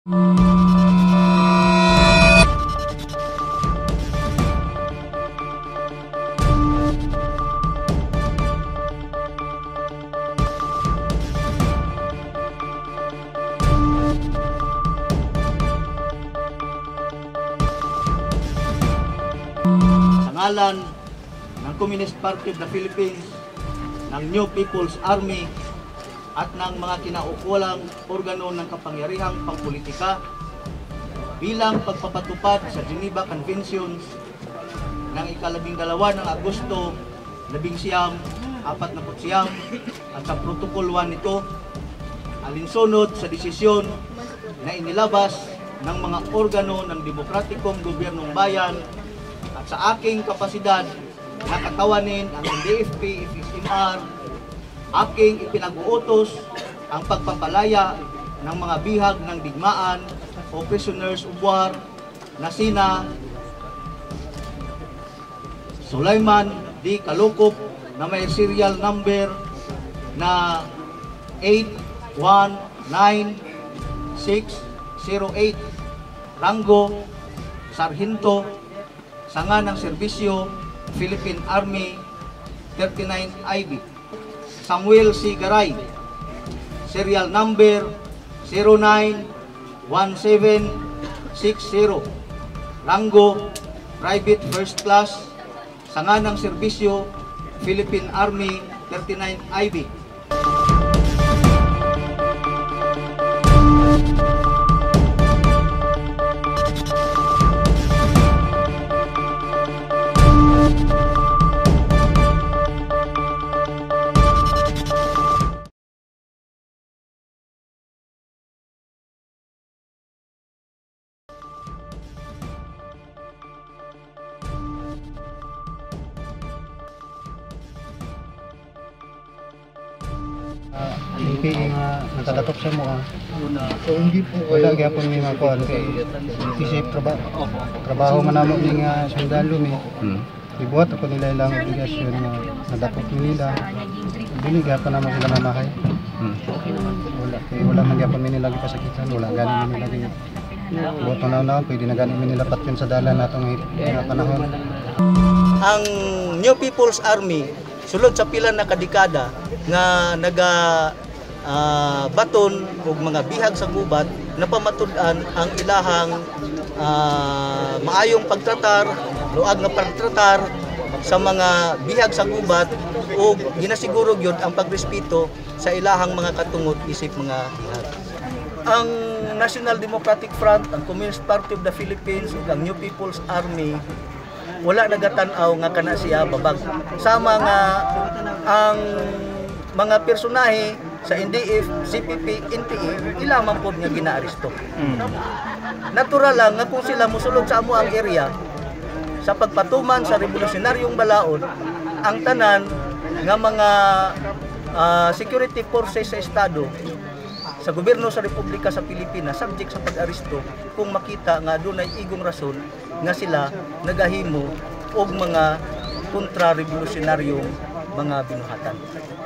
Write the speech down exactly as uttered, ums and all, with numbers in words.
Ngalan ng Communist Party of the Philippines, ng New People's Army at ng mga kinaukulang organo ng kapangyarihang pangpolitika bilang pagpapatupad sa Geneva Conventions ng ikalabing dalawa ng Agosto labing siyam, apat na putsiyam at sa Protocol one nito, alinsunod sa desisyon na inilabas ng mga organo ng demokratikong gobyernong bayan at sa aking kapasidad na katawanin ang N D F P F S M R, aking ipinag-uutos ang pagpapalaya ng mga bihag ng digmaan o prisoners of war na sina Sulaiman D. Kalukop na may serial number na eight one nine six zero eight, ranggo Sargento, sanga ng serbisyo Philippine Army thirty-nine I B. Samuel C. Garay, serial number zero nine one seven six zero, ranggo Private First Class, sanga ng serbisyo Philippine Army thirty-nine I B. N P A nga nakadakop sa mo. So hindi po kayo Wala gyapon may mga kuan kay kasi trabaho trabaho man namo ni nga sundalo mi. Hmm. Ibuhat ako nila ilang obligasyon nga nadakop nila. Dili gyapon namo sila mamahay. Hmm. Wala kay wala man gyapon mi nila gipasakitan, wala gani mi nila gi. Buhat na na pwede na gani mi nila patyon sa dalan natong nga panahon. Ang New People's Army sulod sa pila na kadekada nga naga uh, baton og mga bihag sa gubat na pamatud-an ang ilahang uh, maayong pagtratar, luag nga pagtratar sa mga bihag sa gubat ug ginasiguro gyud ang pagrespeto sa ilahang mga katungod isip mga bihag. Ang National Democratic Front, ang Communist Party of the Philippines ug ang New People's Army wala nagatan-aw nga kana siya babag. Sama nga ang mga personahe sa N D F, C P P, N P A, ilaman po nga ginaaresto. Mm. Natural lang nga kung sila musulod sa amo ang area sa pagpatuman sa revolusyonaryong balaod, ang tanan nga mga uh, security forces sa Estado sa gobyerno sa Republika sa Pilipinas subject sa pag-aresto kung makita nga dunay igong rason nga sila nagahimo og mga kontra-revolusyonaryong mga binuhatan.